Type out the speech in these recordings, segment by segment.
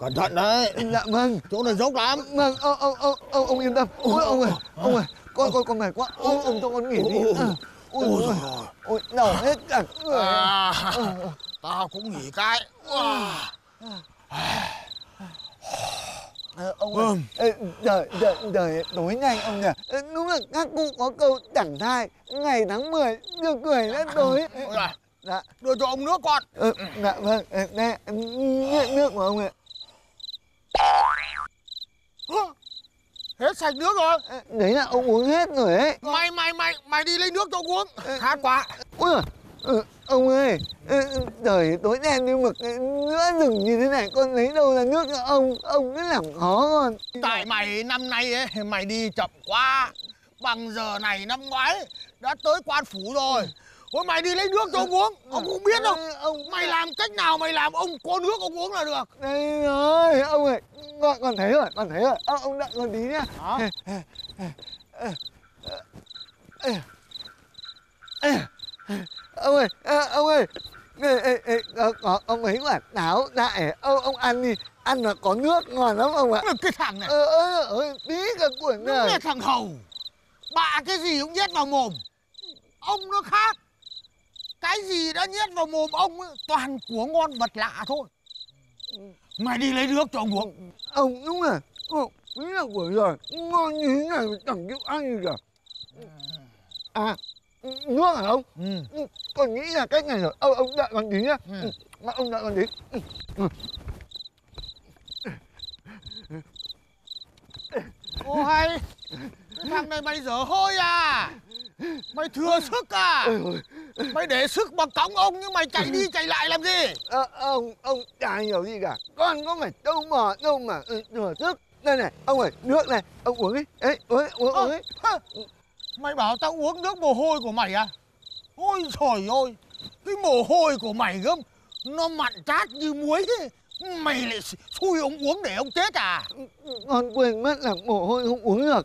Cẩn thận đấy. Dạ vâng. Chỗ này dốc lắm. Vâng, ông yên tâm. Ôi ông ơi, con mệt quá. Ông cho con nghỉ đi. Ôi đau hết cả người. Tao cũng nghỉ cái. Ông ơi, trời tối nhanh ông nhỉ. Đúng là các cụ có câu chẳng thai ngày tháng 10 được cười đến tối. Dạ. Đưa cho ông nước con. Dạ vâng, đây nước của ông ạ. Hết sạch nước rồi. Đấy là ông uống hết rồi ấy. Mày đi lấy nước cho ông uống. Khát quá. Ôi ông ơi, trời tối đen như mực, nữa rừng như thế này con lấy đâu ra nước cho ông cứ làm khó con. Tại mày năm nay ấy, mày đi chậm quá. Bằng giờ này năm ngoái đã tới Quan Phủ rồi. Ôi mày đi lấy nước cho ông uống. Ông cũng biết đâu. Mày làm cách nào mày làm ông có nước ông uống là được. Đây rồi, ông ơi, con thấy rồi, ông đợi con tí nhá. Ông ơi, có mấy quả táo đại, ông ăn đi, ăn là có nước ngon lắm ông ạ. Cái thằng này. Tí cả cuộn Đúng là thằng hầu. Bạ cái gì cũng nhét vào mồm. Ông nó khác. Cái gì đã nhét vào mồm ông ấy, toàn của ngon vật lạ thôi. Mày đi lấy nước cho ông uống. Ông đúng là, quý là của rồi, ngon như thế này chẳng chịu ăn gì cả. Nước hả ông? Con nghĩ là cách này rồi. Ông đợi con tí nhá. Ông đợi con tí. Ô hay. Cái thằng này mày dở hơi à? Mày thừa sức à? Mày để sức mà cõng ông nhưng mày chạy đi chạy lại làm gì? Ông chả hiểu gì cả. Con có phải trâu bò đâu mà thừa sức. Đây này, ông ơi, nước này, ông uống đi. Uống đi. Mày bảo tao uống nước mồ hôi của mày à? Ôi trời ơi, cái mồ hôi của mày gớm, nó mặn chát như muối thế. Mày lại xui ông uống để ông chết à? Con quên mất là mồ hôi không uống được.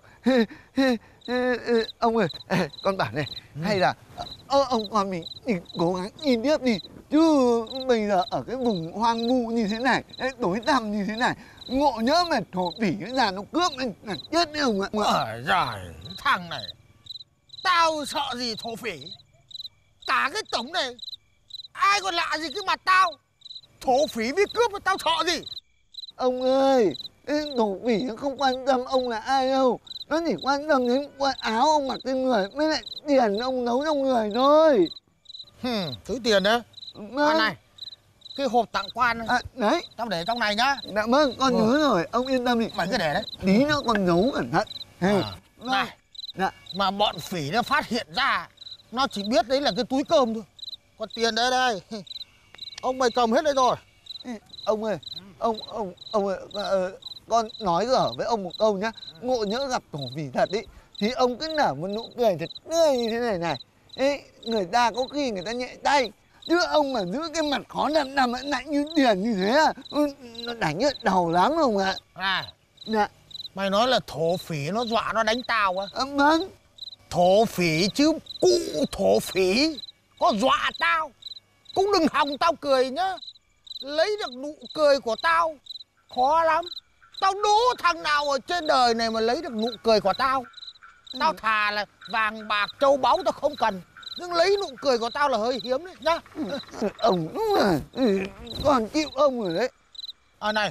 Ông ơi, con bảo này, hay là ông con mình cố gắng nhìn tiếp đi. Chứ bây giờ ở cái vùng hoang vu như thế này, tối tăm như thế này, ngộ nhỡ mà thổ phỉ cái già nó cướp mình là chết đấy ông ạ. Trời, thằng này, tao sợ gì thổ phỉ. Cả cái tổng này, ai còn lạ gì cái mặt tao. Thổ phỉ với cướp mà tao sợ gì. Ông ơi, thổ phỉ nó không quan tâm ông là ai đâu. Nó chỉ quan tâm đến quần áo ông mặc trên người với lại tiền ông nấu trong người thôi. Thứ tiền đấy. Này, cái hộp tặng quan đấy, tao để trong này nhá. Dạ vâng, con nhớ rồi, ông yên tâm đi. Mày cứ để đấy. Tí nữa con giấu cẩn thận. Này, mà bọn phỉ nó phát hiện ra, nó chỉ biết đấy là cái túi cơm thôi. Còn tiền đây đây. Ông mày cầm hết đây rồi. Ông ơi, ông ơi, con nói gở với ông một câu nhá. Ngộ nhỡ gặp thổ phỉ thật ý, thì ông cứ nở một nụ cười thật tươi như thế này này. Người ta có khi người ta nhẹ tay. Chứ ông mà giữ cái mặt khó nằm lạnh như tiền như thế à, nó đánh nhợt đầu lắm không ạ? Dạ. Mày nói là thổ phỉ nó dọa nó đánh tao á? Vâng. Thổ phỉ chứ cụ thổ phỉ có dọa tao. Cũng đừng hòng tao cười nhá. Lấy được nụ cười của tao khó lắm. Tao đố thằng nào ở trên đời này mà lấy được nụ cười của tao. Tao thà là vàng bạc châu báu tao không cần, nhưng lấy nụ cười của tao là hơi hiếm đấy nhá. Ông đúng là còn chịu ông rồi đấy. Này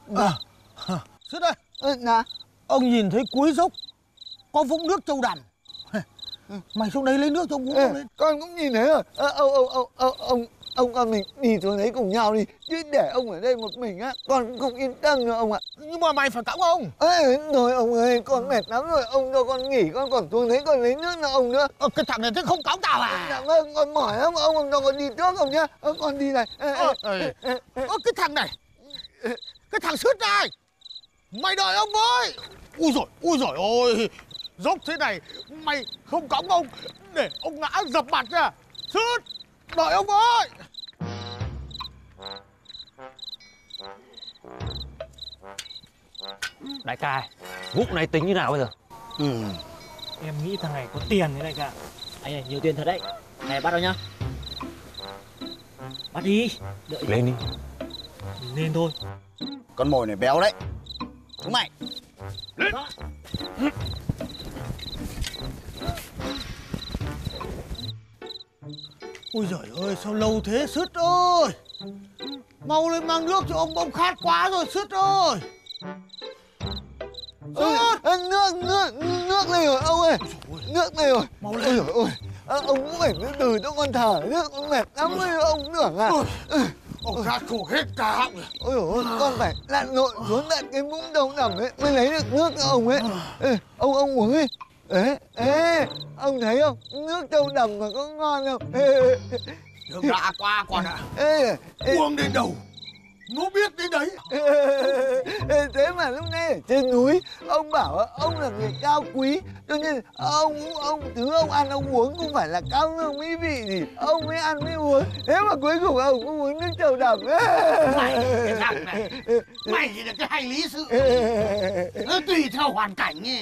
Sứt ơi. Dạ. Ông nhìn thấy cuối dốc có vũng nước Châu Đầm. Mày xuống đấy lấy nước cho ông uống lên. Con cũng nhìn thấy rồi. Ông con mình đi xuống đấy cùng nhau đi. Chứ để ông ở đây một mình á, con cũng không yên tâm nữa ông ạ. Nhưng mà mày phải cõng ông. Rồi ông ơi, con mệt lắm rồi. Ông cho con nghỉ, con còn xuống đấy con lấy nước cho ông nữa. Cái thằng này thế không cõng tao à? Dạ vâng, con mỏi lắm. Ông cho con đi trước không nhá. Con đi này. Cái thằng này, cái thằng Sứt này, mày đợi ông với. Ui dồi ôi, dốc thế này mày không cõng ông để ông ngã dập mặt ra. Sứt, đợi ông với. Đại ca, vụ này tính như nào bây giờ? Em nghĩ thằng này có tiền đấy đại ca. Anh này nhiều tiền thật đấy. Này bắt đâu nhá. Bắt đi. Lên đi. Mình lên thôi. Con mồi này béo đấy. Chúng mày. Ôi giời ơi, sao lâu thế Sứt ơi. Mau lên mang nước cho ông khát quá rồi Sứt ơi. Nước này rồi ông ơi. Nước này rồi. Mau Ôi lên. giời ơi. Ông cũng phải từ từ cho con thở nước, con mệt lắm ấy ông tưởng à. Ông khát khổ hết cả họng rồi. Ôi dồi ôi, con phải lặn lội xuống tận cái vũng đông đầm ấy mới lấy được nước cho ông ấy. Ê, ông uống đi. Ê, ông thấy không? Nước trong đầm mà có ngon không? Nước đã qua con ạ. Ê, Uống đến đâu nó biết đến đấy. thế mà lúc nãy ở trên núi ông bảo ông là người cao quý, cho nên ông thứ ông ăn ông uống cũng phải là cao lương mỹ vị gì ông mới ăn mới uống. Thế mà cuối cùng ông cũng uống nước trầu đầm. Mày cái thằng này, mày thì là cái hay lý sự. Nó tùy theo hoàn cảnh ấy.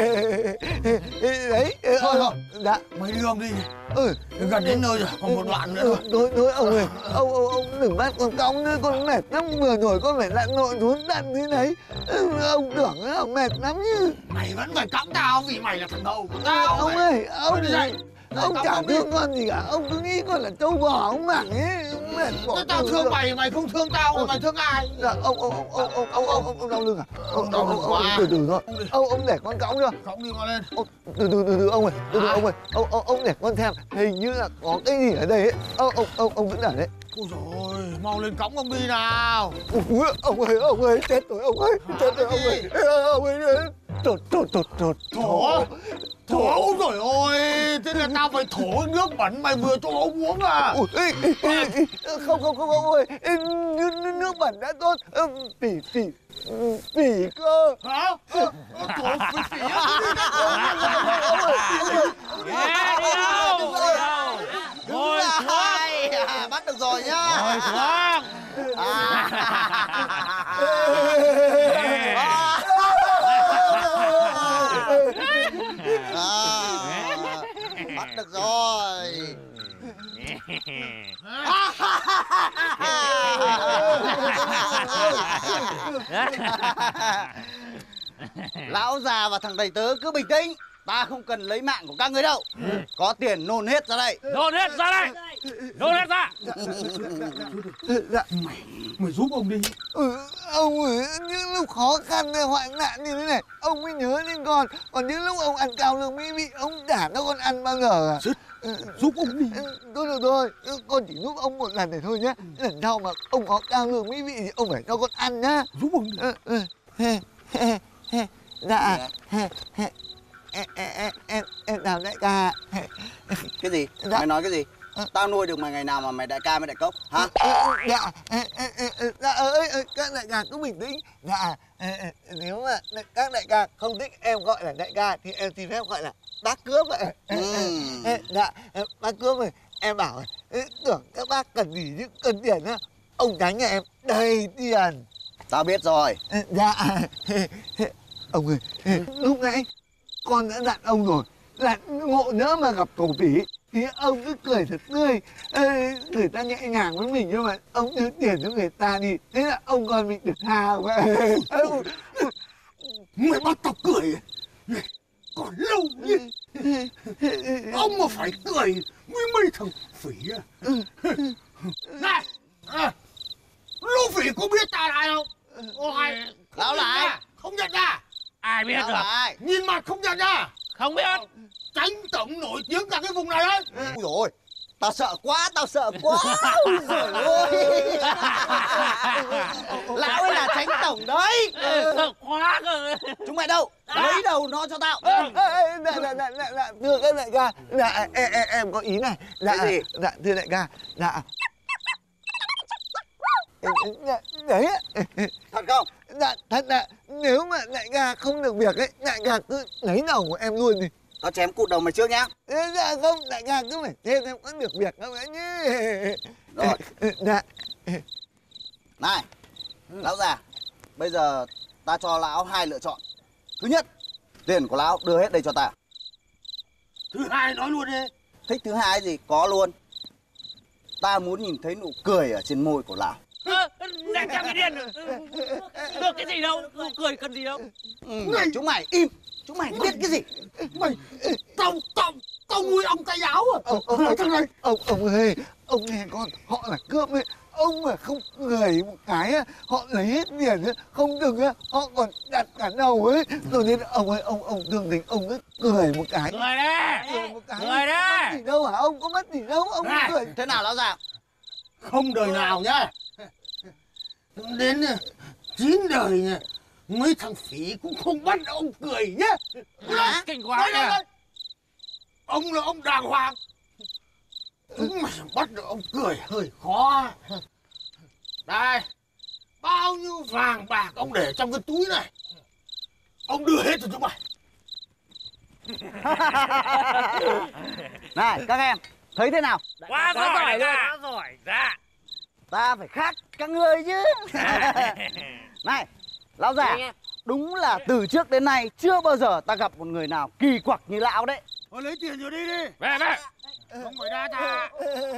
Đấy. Thôi. Dạ. Mày đi ông đi. Ừ. Gần đến nơi rồi, còn một đoạn nữa thôi. Đối ông ơi, ông đừng bắt con cõng nữa, con mệt lắm. Vừa rồi con phải lặn lội xuống tận thế đấy. Ông tưởng ông mệt lắm chứ. Mày vẫn phải cõng tao vì mày là thằng đầu của tao. Ông ơi, ông đi dậy. Ông chả thương con gì cả, ông cứ nghĩ con là trâu bò ông mảng ấy. Ông mệt bỏ. Tao thương mày, mày không thương tao, mày thương ai? Dạ, ông đau lưng à? Ông từ từ thôi. Ông để con cõng cho. Cõng đi con lên. Từ từ ông ơi, ông ơi. Ông để con xem, hình như là có cái gì ở đây ấy. Ông vẫn ở đấy. Ôi dồi, mau lên cõng ông đi nào. Ui, ông ơi, chết rồi ông ơi, chết rồi ông ơi. Ông ơi, Thổ rồi ôi, thế là tao phải thổ nước bẩn mày vừa cho ông uống à? Không ông ơi, nước bẩn đã tốt. Phỉ cơ. Hả? Thổ phỉ á? Đi đâu? Ngồi xuống. Bắt được rồi nhá. Ngồi xuống. Bắt được rồi. Lão già và thằng đầy tớ cứ bình tĩnh. Ta không cần lấy mạng của các người đâu. Có tiền nôn hết ra đây. Nôn hết ra đây. Nôn hết ra. Dạ. Mày giúp ông đi. Ông ơi, những lúc khó khăn hoạn nạn như thế này ông mới nhớ đến con. Còn những lúc ông ăn cao lương mỹ vị ông chả cho con ăn bao giờ à? Giúp ông đi. Thôi được rồi, con chỉ giúp ông một lần này thôi nhé. Lần sau mà ông có cao lương mỹ vị thì ông phải cho con ăn nhá. Giúp ông đi. Dạ. Em chào đại ca. Cái gì? Dạ. Mày nói cái gì? Tao nuôi được mày ngày nào mà mày đại ca mới đại cốc? Hả? Dạ. Các đại ca cứ bình tĩnh. Dạ. Nếu mà các đại ca không thích em gọi là đại ca thì em xin phép gọi là bác cướp ạ. Dạ. Bác cướp ơi, em bảo tưởng các bác cần gì chứ cần tiền á. Ông Tránh nhà em đầy tiền. Tao biết rồi. Dạ. Ông ơi, lúc nãy con đã dặn ông rồi, là ngộ nhỡ mà gặp thổ phỉ thì ông cứ cười thật tươi. Người ta nhẹ nhàng với mình nhưng mà ông đưa tiền cho người ta đi, thế là ông con mình được tha mà. Mày bắt tao cười. Còn lâu nhỉ. Ông mà phải cười với mấy thằng phỉ à. Này, lũ phỉ có biết ta là ai không? Ôi, Lão là ai? không nhận ra. Ai biết Lão được? là ai? Nhìn mặt không nhận ra. Không biết. Tránh tổng nổi tiếng cả cái vùng này đấy. Ui dồi ôi, tao sợ quá. Ui dồi ôi. Lão ấy là Tránh tổng đấy. Sợ quá cơ. Chúng mày đâu? Lấy đầu nó cho tao. Dạ, thưa các đại ca, dạ, em có ý này. Dạ, Cái gì? dạ, thưa đại ca, dạ. Đấy ạ. Thật không? Dạ, thật ạ. Nếu mà đại ca không được việc ấy, đại ca cứ lấy đầu của em luôn đi. Tao chém cụt đầu mày trước nhá. Dạ không, đại ca cứ phải thêm em có được việc không ấy nhé. Rồi. Dạ. Này, lão già, bây giờ ta cho lão hai lựa chọn. Thứ nhất, tiền của lão đưa hết đây cho ta. Thứ hai nói luôn đi. Thích thứ hai gì? Có luôn. Ta muốn nhìn thấy nụ cười ở trên môi của lão. Đang trong cái điên. Được cái gì đâu, nụ cười cần gì đâu. Chúng mày im. Chúng mày biết cái gì? Mày, tao nuôi ông tay áo à? Thằng này. Ông ơi, ông nghe con, họ là cướp ấy. Ông mà không cười một cái á, họ lấy hết tiền á, không đừng á, họ còn đặt cả đầu ấy. Rồi nên ông ơi, ông thường tình ông cứ cười một cái. Cười đấy. Cười một cái. Cười đấy. Mất gì đâu hả ông? Có mất gì đâu, ông Này. cười. Thế nào lão già? Không đời nào nhá. Đến 9 đời nha. Mấy thằng phỉ cũng không bắt ông cười nhá. Hả? Kinh quá Đây. kìa. Ông là ông đàng hoàng. Mà bắt được ông cười hơi khó. Đây, bao nhiêu vàng bạc ông để trong cái túi này. Ông đưa hết cho chúng mày. Này các em, thấy thế nào? Quá giỏi luôn. Quá giỏi. Dạ. Ta phải khác các ngươi chứ. Này, lão già, đúng là từ trước đến nay chưa bao giờ ta gặp một người nào kỳ quặc như lão đấy. Thôi lấy tiền rồi đi đi. Về về. Không phải đa ta.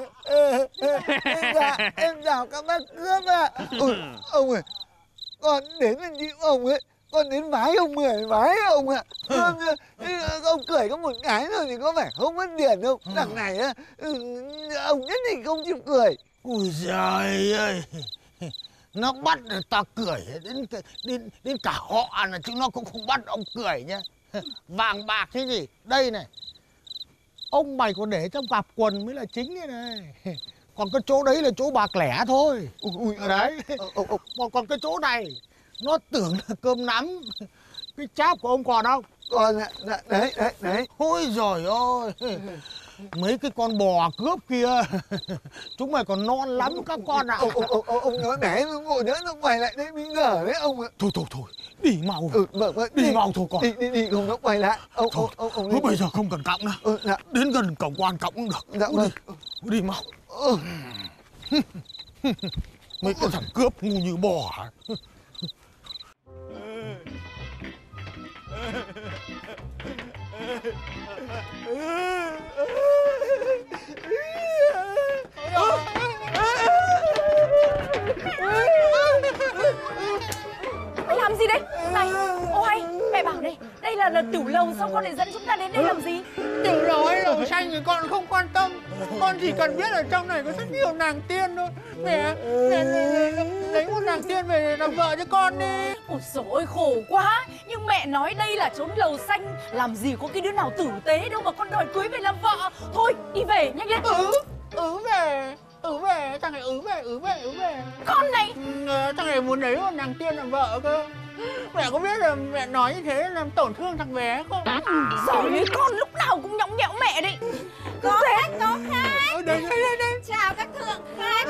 Em chào các bác cướp ạ. Ông ơi, con đến bên dịu ông ấy, con đến vái ông 10 vái ông ạ. Ông cười có một cái thôi thì có phải không mất tiền đâu. Đằng này á, ông nhất định không chịu cười. Ui giời ơi. Nó bắt được ta cười đến cả họ là chứ nó cũng không bắt ông cười nhá. Vàng bạc thế gì? Đây này. Ông mày còn để trong cặp quần mới là chính đây này. Còn cái chỗ đấy là chỗ bạc lẻ thôi. Ui ở đấy. Còn cái chỗ này nó tưởng là cơm nắm. Cái cháp của ông còn không? Còn đấy. Ôi giời ơi. Mấy cái con bò cướp kia chúng mày còn non lắm các con ạ. Ông nói để nó ngồi nữa nó quay lại đấy bị ngờ đấy ông ạ. Thôi đi mau. Vâng, Đi mau thôi con. Đi không nó quay lại. Ông Thôi bây giờ không cần cõng nữa. Dạ. Đến gần cổng quan cõng cũng được. Dạ vâng. Đi mau. Mấy cái thằng cướp ngu như bò hả? Làm gì đấy? Này, ôi, mẹ bảo này, đây là tiểu lầu, sao con lại dẫn chúng ta đến đây làm gì? Tiểu lầu hay lầu xanh thì con không quan tâm. Con chỉ cần biết là trong này có rất nhiều nàng tiên thôi. Mẹ lấy một nàng tiên về làm vợ cho con đi. Ôi dồi ôi, khổ quá. Nhưng mẹ nói đây là chốn lầu xanh, làm gì có cái đứa nào tử tế đâu mà con đòi cưới về làm vợ. Thôi, đi về, nhanh lên. Về, thằng này về. Con này. Thằng này muốn lấy một nàng tiên làm vợ cơ. Mẹ có biết là mẹ nói như thế làm tổn thương thằng bé không? Rồi con lúc nào cũng nhõng nhẽo mẹ đấy. Có khách. Đây. Chào các thượng khách.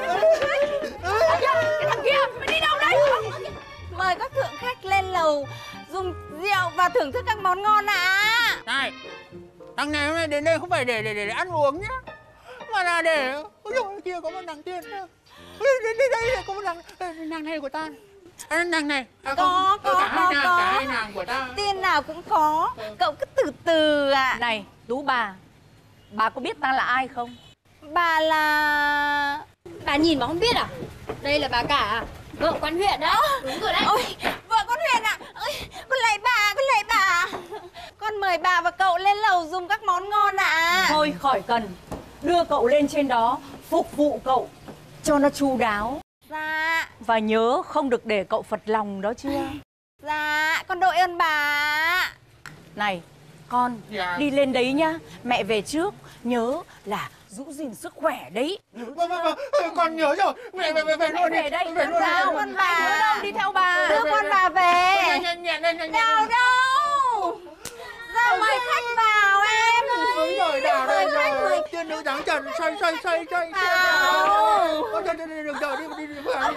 Cái thằng kia, mày đi đâu đấy? Mời các thượng khách lên lầu dùng rượu và thưởng thức các món ngon ạ. Này, thằng này hôm nay đến đây không phải để ăn uống nhá. Mà là để... Ôi dồi, kia có một nàng tiên. Đến đây có một nàng này của ta. Nàng này. Có. Cả hai nàng của ta. Tiên nào cũng có. Cậu cứ từ từ ạ. Này, Tú bà có biết ta là ai không? Bà là... Bà nhìn mà không biết à? Đây là bà cả à? Vợ quan huyện đó. Đúng rồi đấy. Ôi, vợ con Huyền ạ. Ôi, con lạy bà. Con mời bà và cậu lên lầu dùng các món ngon ạ. Thôi khỏi cần. Đưa cậu lên trên đó, phục vụ cậu cho nó chu đáo. Dạ. Và nhớ không được để cậu phật lòng đó chưa? Dạ, con đội ơn bà. Này, con đi lên đấy nhá. Mẹ về trước, nhớ là giữ gìn sức khỏe đấy. Con nhớ rồi. Mẹ về luôn đi. Về đây. Về luôn Dạ, con bà. Nhớ đâu, đi theo bà. Đưa con bà về. Nhanh. Đào đâu? Ra mời khách vào em. Đúng rồi, đào đây rồi. Tiên nữ dáng trần, xoay. Vào. Được rồi, đi. Vào.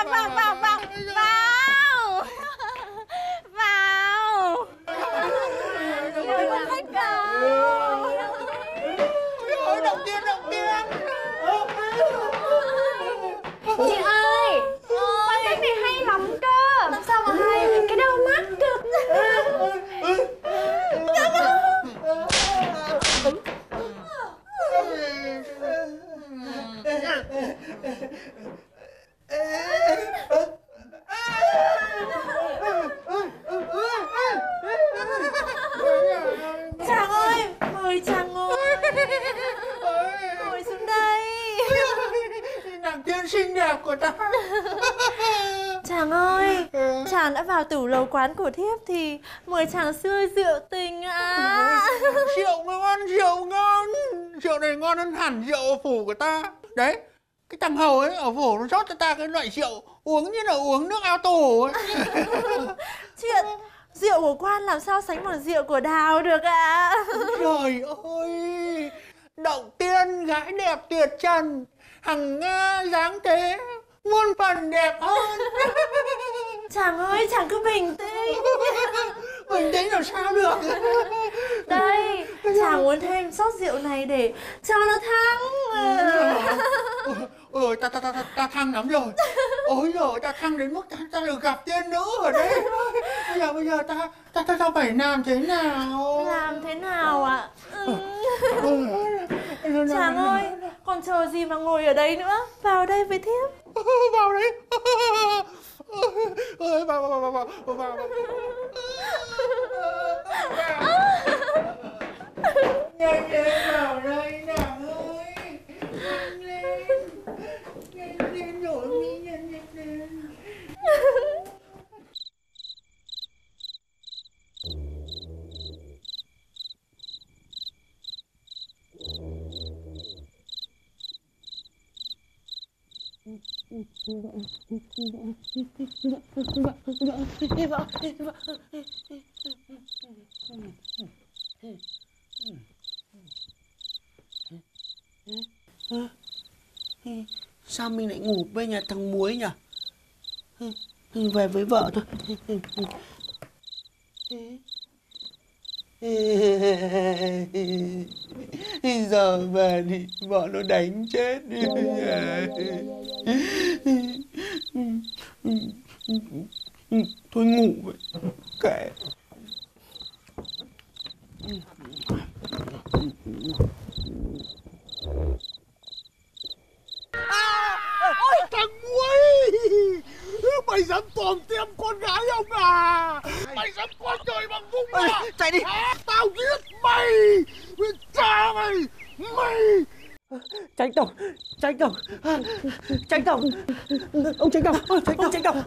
Mời con khách vào. Ôi, động tiên. Chị ơi, Quán khách này hay lắm cơ. làm sao mà hay? Cái đầu mắt cực. đẹp của ta. Chàng ơi, chàng đã vào tửu lầu quán của thiếp thì mời chàng xưa rượu tình ạ. Rượu ngon, rượu ngon. Rượu này ngon hơn hẳn rượu ở phủ của ta. Đấy, cái thằng hầu ấy ở phủ nó rót cho ta cái loại rượu uống như là uống nước ao tù ấy. Chuyện rượu của quan làm sao sánh bằng rượu của đào được ạ. Trời ơi, động tiên gái đẹp tuyệt trần, hằng Nga dáng thế muôn phần đẹp hơn. Chàng ơi, chàng cứ bình tĩnh. Bình tĩnh làm sao được. Đây, chàng muốn thêm sót rượu này để cho nó thắng. Ôi, ta thăng lắm rồi. Ôi giời, ta thăng đến mức ta được gặp tiên nữ ở đây. Bây giờ ta phải làm thế nào? Làm thế nào ạ? Chàng ơi, còn chờ gì mà ngồi ở đây nữa? Vào đây với thiếp. Vào đấy. Ơi, vào. Nhanh lên vào đây nàng ơi. Nhanh lên rồi mi, nhanh lên. Sao mình lại ngủ bên nhà thằng Muối nhỉ? Về với vợ thôi. Giờ về thì vợ nó đánh chết đi. Thôi ngủ vậy. Kệ. Ôi thằng Muối, mày dám tòm tem con gái ông à? Mày dám coi trời bằng vung à? Chạy đi. Tao giết mày. Cha mày. Tránh tổng. Ông tránh tổng.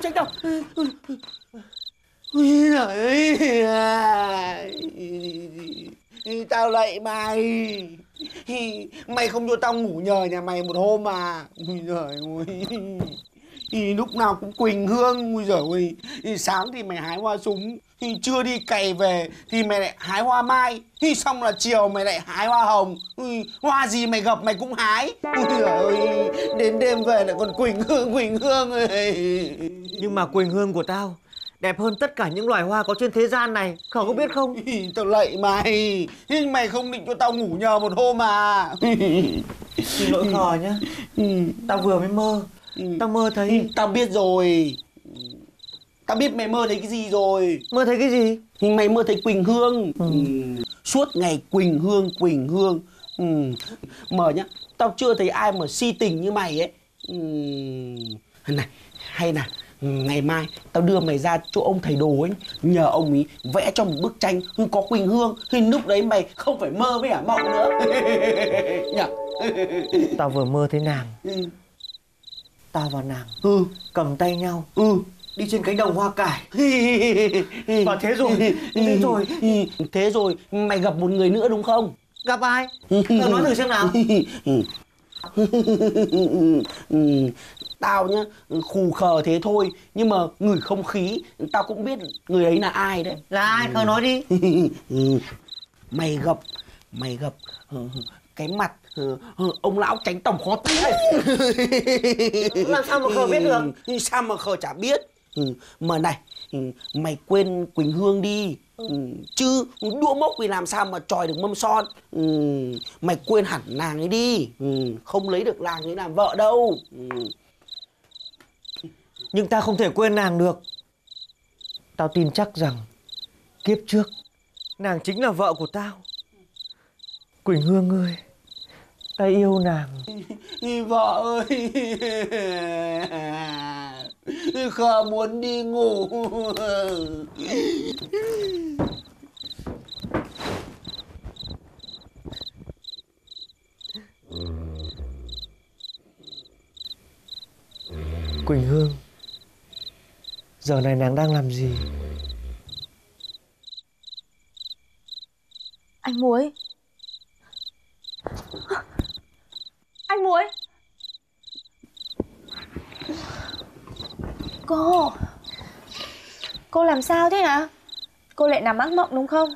Ui giời ơi, tao lạy mày. Mày không cho tao ngủ nhờ nhà mày một hôm mà. Ui giời ơi, lúc nào cũng Quỳnh Hương. Ui giời ơi, sáng thì mày hái hoa súng, trưa đi cày về thì mày lại hái hoa mai, xong là chiều mày lại hái hoa hồng. Hoa gì mày gặp mày cũng hái. Ui giời ơi, đến đêm về lại còn Quỳnh Hương ơi. Nhưng mà Quỳnh Hương của tao đẹp hơn tất cả những loài hoa có trên thế gian này, cậu có biết không? Tao lạy mày, nhưng mày không định cho tao ngủ nhờ một hôm à? Xin lỗi khò nhá. Tao vừa mới mơ. Tao mơ thấy... Tao biết rồi. Tao biết mày mơ thấy cái gì rồi. Mơ thấy cái gì? Mày mơ thấy Quỳnh Hương. Suốt ngày Quỳnh Hương. Mờ nhá, tao chưa thấy ai mà si tình như mày ấy. Này, hay là ngày mai tao đưa mày ra chỗ ông thầy đồ ấy, nhờ ông ấy vẽ cho một bức tranh có Quỳnh Hương, thì lúc đấy mày không phải mơ với mộng nữa. Nhở? Tao vừa mơ thấy nàng. Tao và nàng cầm tay nhau đi trên cánh đồng hoa cải. Và thế rồi mày gặp một người nữa đúng không? gặp ai? Tao nói thử xem nào. Tao nhá, khù khờ thế thôi, nhưng mà ngửi không khí tao cũng biết người ấy là ai đấy. Là ai? Khờ nói đi. Mày gặp cái mặt ông lão tránh tổng khó tính này. Làm sao mà khờ biết được? Sao mà khờ chả biết. Mà này, mày quên Quỳnh Hương đi. Chứ đũa mốc thì làm sao mà chòi được mâm son. Mày quên hẳn nàng ấy đi. Không lấy được nàng ấy làm vợ đâu. Nhưng ta không thể quên nàng được. Tao tin chắc rằng kiếp trước nàng chính là vợ của tao. Quỳnh Hương ơi, ta yêu nàng. Vợ ơi, khờ muốn đi ngủ. Quỳnh Hương, giờ này nàng đang làm gì? Anh Muối. Anh Muối. Cô làm sao thế hả? Cô lại nằm ác mộng đúng không?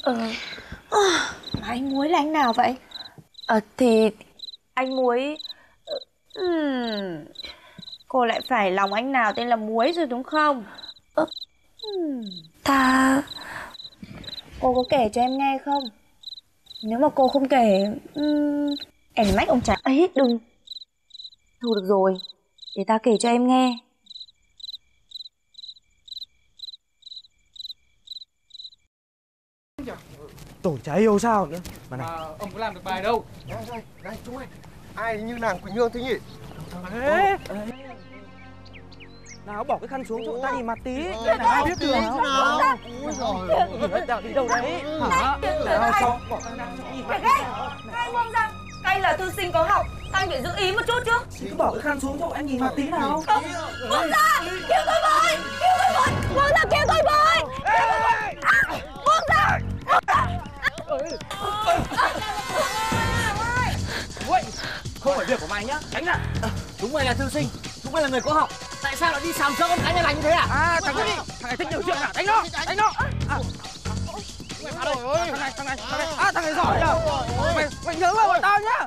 Mà anh Muối là anh nào vậy? Thì anh Muối... Cô lại phải lòng anh nào tên là Muối rồi đúng không? Cô có kể cho em nghe không? Nếu mà cô không kể, em mách ông chả ấy đừng. Thôi được rồi, để ta kể cho em nghe. Tổ chả yêu sao nữa mà này. Ông có làm được bài đâu. Này chúng ơi, ai như nàng Quỳnh Hương thế nhỉ? Ê, nào bỏ cái khăn xuống cho ta nhìn mặt tí. Ai biết được nào? Ôi giời, đi đâu đấy? Hả? Cho bỏ khăn ra cho nhìn mặt. Anh buông ra. Đây là thư sinh có học, anh phải giữ ý một chút chứ. Chị cứ bỏ cái khăn xuống cho anh nhìn mặt tí nào. Buông ra, kêu tôi với. Buông ra, kêu tôi với. Buông ra. Ui, không phải việc của mày nhá, tránh ra. Chúng mày là thư sinh, chúng mày là người có học, tại sao lại đi sàm sỡ con gái nhà lành như thế à? Thằng này thích nhiều chuyện à? Đánh nó, đánh nó. Thằng này giỏi nhá. Mày nhớ vào bọn tao nhá.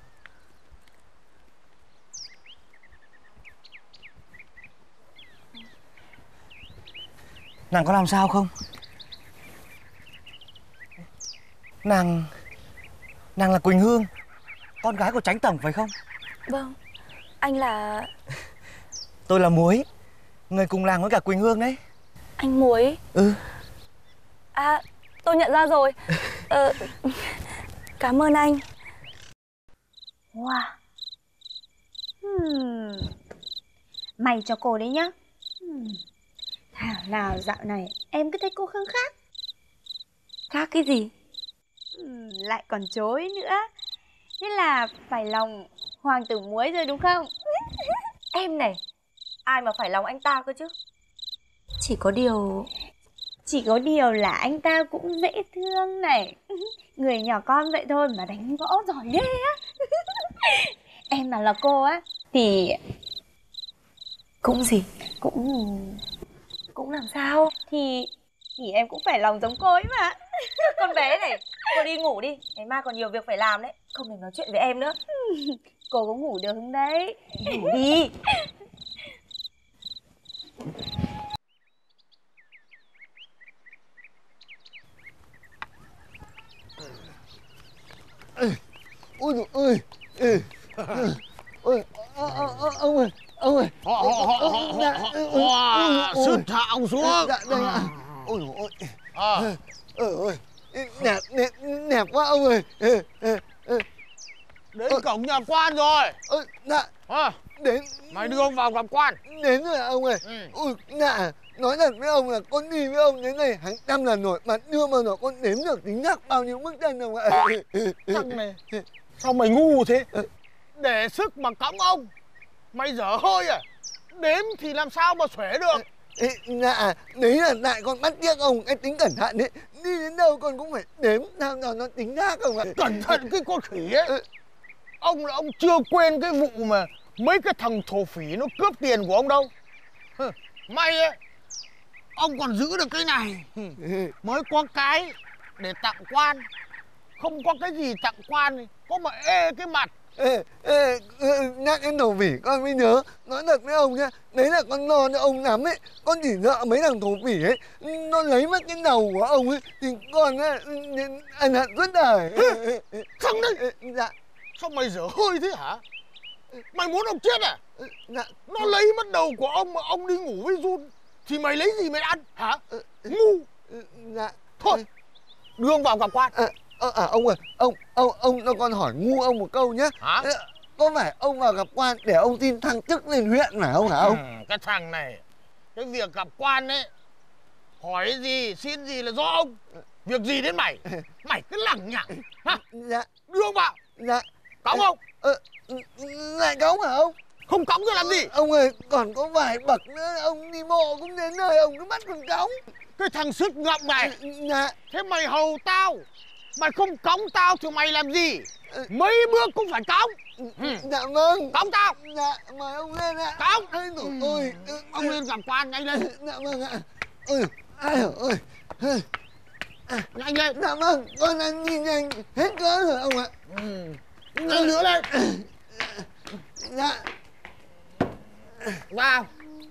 Nàng có làm sao không? Nàng là Quỳnh Hương, con gái của Chánh Tổng phải không? Vâng, anh là... Tôi là Muối, người cùng làng với cả Quỳnh Hương đấy. Anh Muối? À, tôi nhận ra rồi. Cảm ơn anh. Wow. May cho cô đấy nhá. Thảo nào dạo này em cứ thấy cô Khương khác. Khác cái gì? Lại còn chối nữa. Thế là phải lòng hoàng tử Muối rồi đúng không? Em này, ai mà phải lòng anh ta cơ chứ? Chỉ có điều là anh ta cũng dễ thương này. Người nhỏ con vậy thôi mà đánh võ giỏi ghê á. Em mà là cô á thì cũng làm sao thì em cũng phải lòng giống cô ấy mà. Con bé này, cô đi ngủ đi, ngày mai còn nhiều việc phải làm đấy, không được nói chuyện với em nữa. Cô có ngủ được không đấy? Ngủ đi. Ôi dồi ơi. Ôi, ông ơi. Xin thả ông xuống. Dạ, đây ạ. Ôi dồi ôi. Nẹp quá ông ơi. Đến cổng nhà quan rồi. Dạ. Đến. Mày đưa ông vào gặp quan. Đến rồi ông ơi. Ui, dạ. Nói thật với ông là con đi với ông đến này hàng trăm lần rồi mà đưa mà nó con đếm được tính xác bao nhiêu bước chân không ạ? Thằng này, sao mày ngu thế? Để sức mà cõng ông. Mày dở hơi à? Đếm thì làm sao mà xuể được? Dạ, đấy là tại con bắt tiếc ông cái tính cẩn thận đấy. Đi đến đâu con cũng phải đếm sao cho nó tính xác không ạ? Cẩn thận cái con khỉ ấy. Ông là ông chưa quên cái vụ mà mấy cái thằng thổ phỉ nó cướp tiền của ông đâu. May ấy, ông còn giữ được cái này. Mới có cái để tặng quan. Không có cái gì tặng quan thì có mà ê cái mặt. Nhắc đến thổ phỉ con mới nhớ. Nói thật với ông nhá, đấy là con lo cho ông lắm ấy. Con chỉ sợ mấy thằng thổ phỉ ấy nó lấy mất cái đầu của ông ấy thì con ân hận suốt đời. Thằng đấy. Dạ. Sao mày dở hơi thế hả? Mày muốn ông chết à? Dạ. Nó lấy mất đầu của ông mà ông đi ngủ với Jun thì mày lấy gì mày ăn hả? Ngu. Dạ. Thôi, đưa ông vào gặp quan. Ông ơi, ông cho con hỏi ngu ông một câu nhé. Hả? Có phải ông vào gặp quan để ông xin thăng chức lên huyện phải không hả ông? Cái thằng này, cái việc gặp quan ấy, hỏi gì, xin gì là do ông. Việc gì đến mày? Mày cứ lằng nhằng. Dạ. Đưa ông vào. Dạ. Cõng ông. Lại cõng hả ông? Không cõng rồi làm gì? Ông ơi, còn có vài bậc nữa, ông đi bộ cũng đến nơi, ông cứ bắt con cõng. Cái thằng sứt ngậm này. Dạ. Thế mày hầu tao, mày không cõng tao thì mày làm gì? Mấy bước cũng phải cõng. Dạ vâng. Cõng tao. Dạ, mời ông lên ạ. Cõng. Ôi, ông lên gặp quan nhanh lên. Dạ vâng ạ. Ôi, ai ơi. Nhanh lên. Dạ vâng, con ăn nhìn nhanh hết cỡ rồi ông ạ. Nhanh nữa lên. Dạ. Vào.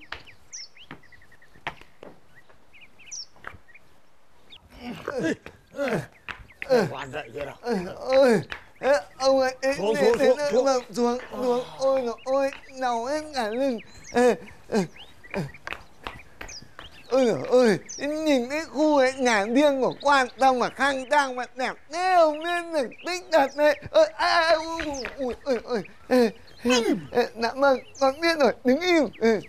Quan dậy chưa nào? Ôi, ông ơi, xuống. Ôi, đau hết cả lưng. Ôi giời ơi, nhìn cái khu ấy nhà riêng của quan tao mà khang trang mà đẹp thế không biết được tích thật đấy. Dạ vâng, con biết rồi, đứng im.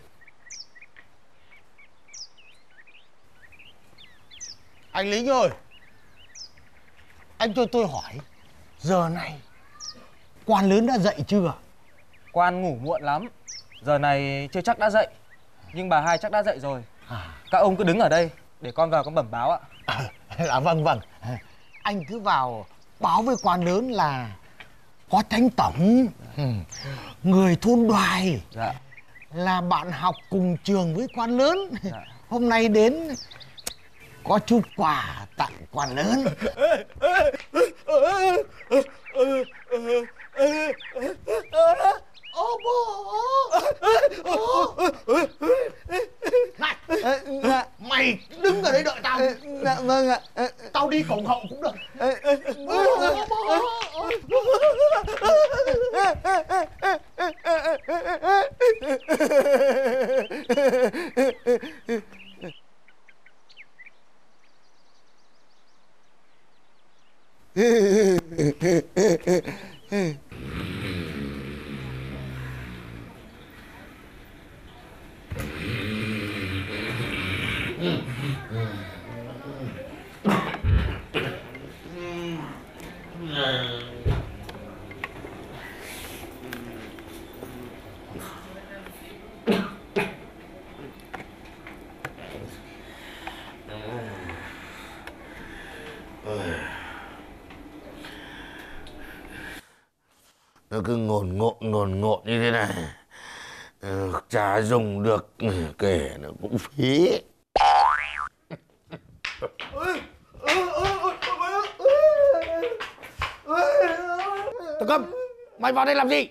Anh lính ơi, anh cho tôi hỏi, giờ này quan lớn đã dậy chưa? Quan ngủ muộn lắm, giờ này chưa chắc đã dậy, nhưng bà hai chắc đã dậy rồi. Các ông cứ đứng ở đây để con vào con bẩm báo ạ. Vâng. Anh cứ vào báo với quan lớn là có thánh tổng, người thôn Đoài, là bạn học cùng trường với quan lớn. Hôm nay đến có chút quà tặng quan lớn. Này, mày đứng ở đây đợi tao. Dạ vâng ạ. Tao đi cổng hậu cũng được. Nó cứ ngồn ngộn như thế này, chả dùng được, kể nó cũng phí. Thằng Cầm, mày vào đây làm gì?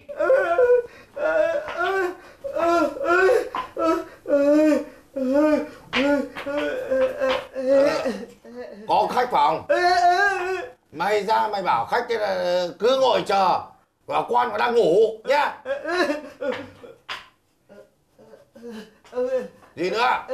Có khách phải không? Mày ra mày bảo khách là cứ ngồi chờ, và quan còn đang ngủ nhá. Gì nữa?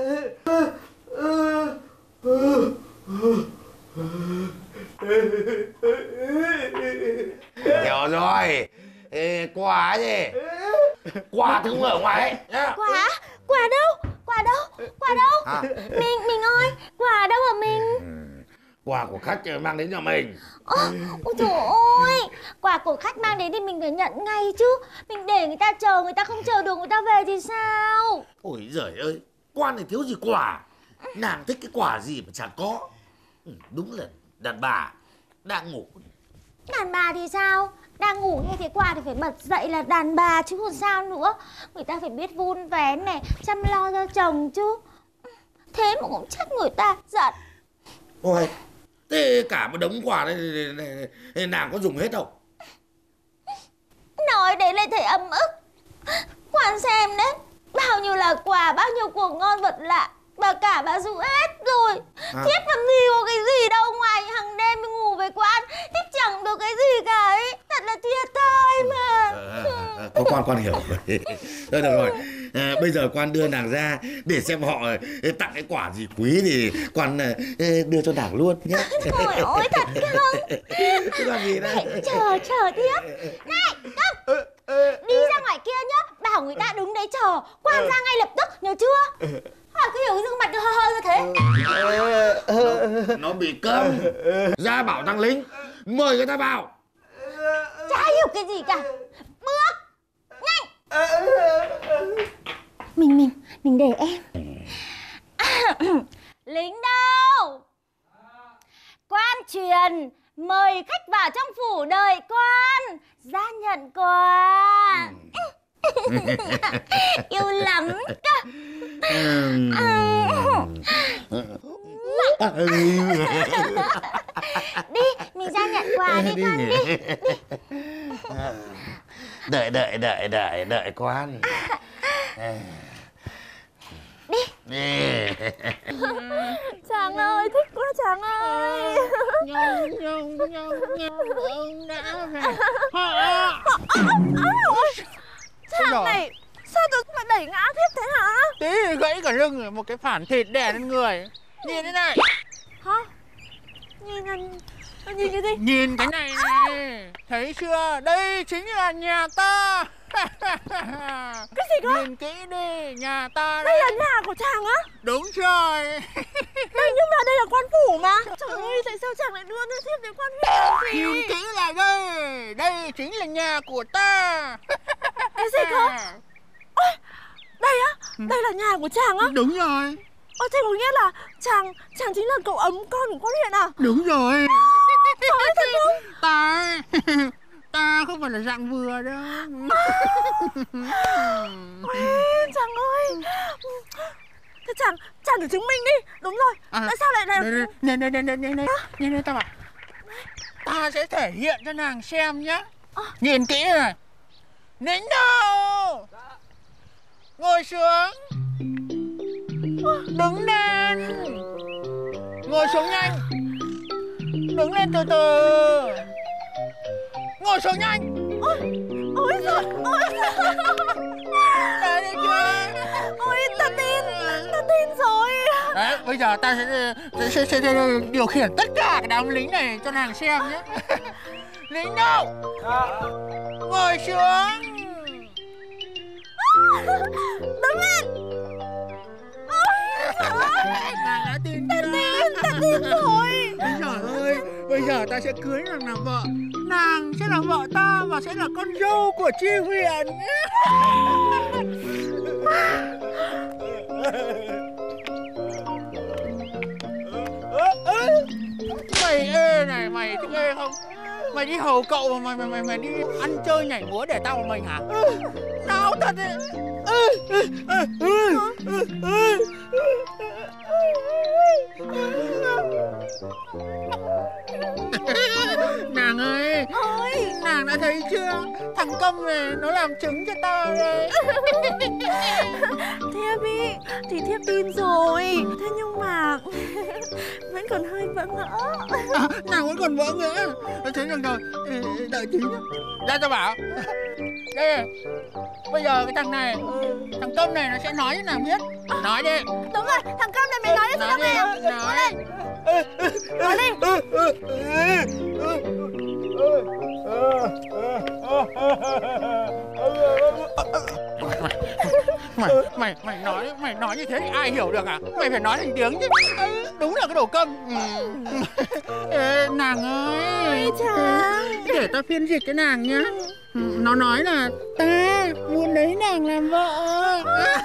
Hiểu rồi. Quà gì? Quà thì không ở ngoài đấy nhá. Quà đâu? À. Mình ơi, quà đâu hả mình? Quà của khách mang đến nhà mình. Ôi trời ơi, quà của khách mang đến thì mình phải nhận ngay chứ. Mình để người ta chờ, người ta không chờ được người ta về thì sao? Ôi giời ơi, quan này thiếu gì quà. Nàng thích cái quà gì mà chẳng có. Đúng là đàn bà đang ngủ. Đàn bà thì sao? Đang ngủ như thế quà thì phải bật dậy là đàn bà chứ còn sao nữa. Người ta phải biết vun vén này, chăm lo cho chồng chứ. Thế mà cũng trách người ta giận. Ôi, thế cả một đống quà này nàng có dùng hết không? Nói đấy lại thấy ấm ức. Quan xem đấy, bao nhiêu là quà, bao nhiêu của ngon vật lạ, bà cả bà dụ hết rồi. Thiếp làm gì có cái gì đâu, ngoài hàng đêm mình ngủ với quan, thiếp chẳng được cái gì cả ấy. Thật là thiệt thòi mà. Quan hiểu rồi. Thôi được rồi, bây giờ quan đưa nàng ra để xem họ tặng cái quả gì quý thì quan đưa cho nàng luôn nhé. Trời ơi, thật không? Chứ làm gì nữa. Chờ thiếp. Này, Cầm, đi ra ngoài kia nhá, bảo người ta đứng đấy chờ, quan ra ngay lập tức, nhớ chưa? Hỏi cứ hiểu cái gương mặt nó hơ như thế. Nó bị câm. Ra bảo thằng lính mời người ta vào. Chả hiểu cái gì cả. Bước nhanh. Mình để em. Lính đâu? Quan truyền mời khách vào trong phủ đợi quan, ra nhận quà. Yêu lắm cơ. Đi, mình ra nhận quà đi con đi. Đợi quan. Đi. Chàng ơi, thích quá chàng ơi. Chàng này, sao tự lại đẩy ngã thiếp thế hả? Tí gãy cả lưng rồi, một cái phản thịt đè lên người. Nhìn thế này. Hả? Nhìn cái gì? Nhìn cái này này. Thấy chưa? Đây chính là nhà ta. Cái gì cơ? Nhìn kỹ đi, nhà ta đây là nhà của chàng á? Đúng rồi. Đây, nhưng mà đây là quan phủ mà. Trời ơi, tại sao chàng lại đưa nó thiếp đến quan huyện gì? Nhìn kỹ lại đây. Đây chính là nhà của ta. Cái gì cơ? Ôi, đây á? Đây là nhà của chàng á? Đúng rồi. Ôi, thế có nghĩa là chàng chính là cậu ấm con của quan huyện à? Đúng rồi. Trời ơi, thật không? Ta không phải là dạng vừa đâu. Ôi, chàng ơi. Thế chàng thử chứng minh đi. Đúng rồi. Tại sao lại là... Này, ta bảo. Ta sẽ thể hiện cho nàng xem nhá. Nhìn kỹ này. Nính đâu? Ngồi xuống. Đứng lên. Ngồi xuống nhanh. Đứng lên từ từ. Ngồi xuống nhanh. Ôi giời ơi. Đấy được chưa? Ôi, ta tin rồi. Đấy, bây giờ ta sẽ điều khiển tất cả cái đám lính này cho nàng xem nhé. Lính đâu? Ngồi xuống. Đứng lên. Ôi trời ơi. Nàng đã tin chưa? Ta tin rồi. Trời ơi, bây giờ ta sẽ cưới nàng làm vợ. Nàng sẽ là vợ ta và sẽ là con dâu của Tri huyện. Mày ê này, mày thích ê không? Mày đi hầu cậu mà mày đi ăn chơi nhảy múa để tao một mình hả? Đau thật đấy. Nàng ơi, nàng đã thấy chưa? Thằng Công này nó làm trứng cho tao đây. Thiếp ý, thì thiếp tin rồi. Thế nhưng mà vẫn còn hơi bỡ ngỡ. Nàng vẫn còn bỡ ngỡ. Thế được rồi, đợi tí nhá. Ra tao bảo. Đây, bây giờ cái thằng này, thằng Công này nó sẽ nói cho nàng biết. Nói đi. Đúng rồi, thằng Công này mày nói cho tao nghe. Nói đi. Mày nói như thế thì ai hiểu được à? Mày phải nói thành tiếng chứ. Đúng là cái đồ Công. Nàng ơi, để tao phiên dịch cái nàng nhá. Nó nói là ta muốn lấy nàng làm vợ.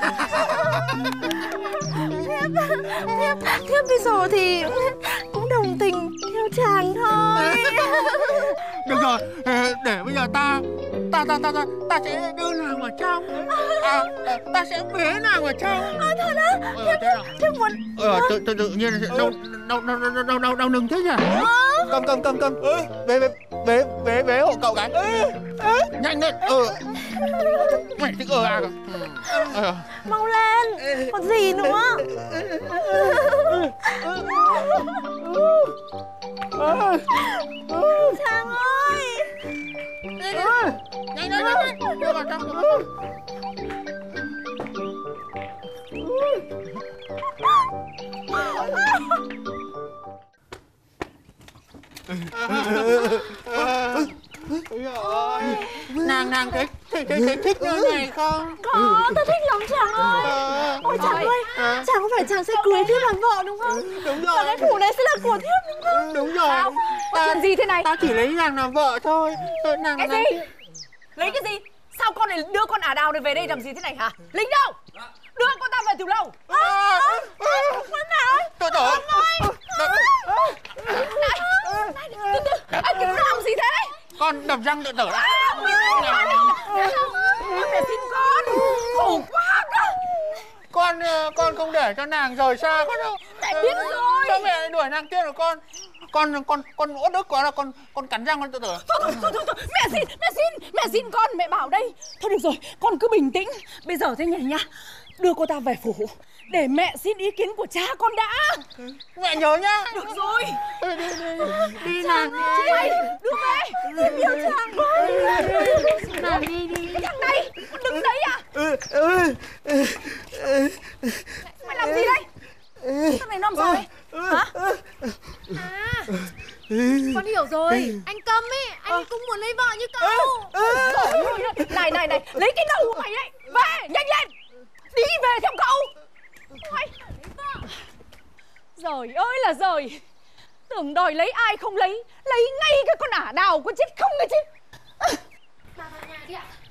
Thiếp bây giờ thì cũng đồng tình theo chàng thôi. Được rồi, để bây giờ ta sẽ đưa nàng vào trong. Ta sẽ bế nàng vào trong. Thật á? Thiếp muốn... Tự nhiên đau nừng thế nhỉ? Cầm. Bế hộ cậu cái. Nhanh lên. Mày thích à? Mau lên, còn gì nữa. Chàng ơi. Nhanh lên, đưa vào trong. Nàng thích như này không? Có, tôi thích lắm chàng ơi. Ôi chàng ơi, chàng có phải chàng sẽ cưới thiếp làm vợ đúng không? Đúng rồi. Và cái phủ này sẽ là của thiếp đúng không? Đúng rồi. Chuyện gì thế này? Ta chỉ lấy nàng làm vợ thôi. Cái gì? Lấy cái gì? Sao con lại đưa con ả đào này về đây làm gì thế này hả? Lính đâu? Đưa con ta về từ lâu. Con nào ấy? Tự tử. Anh Kim làm gì thế? Con đập răng tự tử đó. Mẹ xin con. Khổ quá cơ. Con không để cho nàng rời xa con đâu. Mẹ biết rồi. Sao mẹ đuổi nàng tiên của con? Con uất ức quá là con cắn răng con tự tử. Thôi, mẹ xin con, mẹ bảo đây. Thôi được rồi, con cứ bình tĩnh. Bây giờ thế này nha, đưa cô ta về phủ để mẹ xin ý kiến của cha con đã. Mẹ nhớ nhá. Được rồi. Đi nàng. Chúng mày đưa về. Xin yêu chàng con. Nàng đi. Thằng này, đừng đấy à? Mày làm gì đây? Thằng này làm sao đấy? Hả? À, con hiểu rồi. Anh Câm ấy, anh cũng muốn lấy vợ như cậu. Này, lấy cái đầu của mày đấy. Về, nhanh lên. Đi về theo cậu. Mày. Giời ơi là giời. Tưởng đòi lấy ai không lấy ngay cái con ả đào có chết không ấy chứ. Bà vào nhà đi ạ.